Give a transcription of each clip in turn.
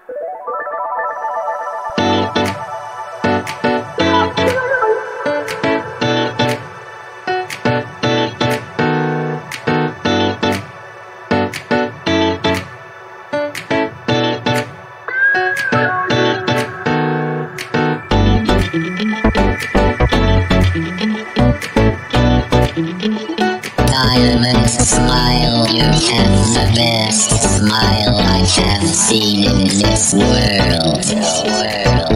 Diamond smile, you have the best smile I have seen in this world.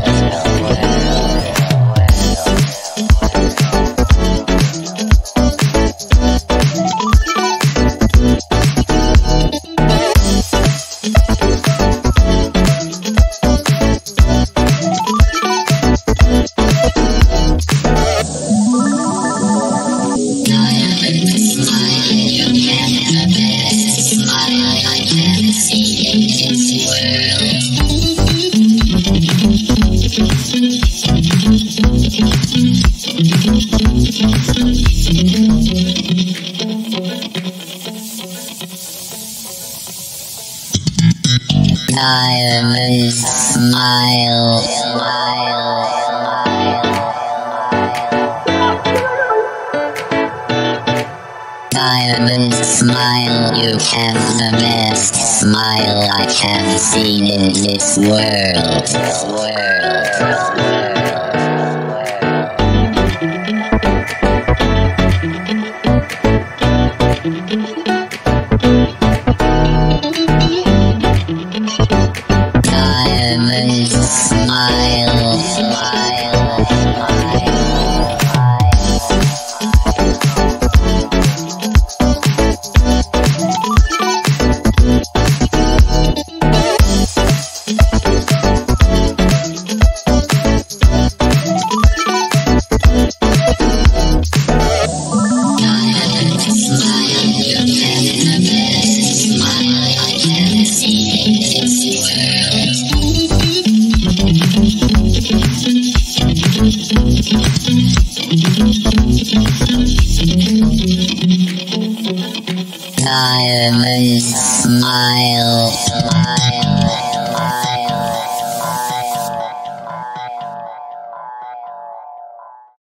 Diamond smile. Diamond smile, you have the best smile I have seen in this world. Diamond smile. Diamond smile.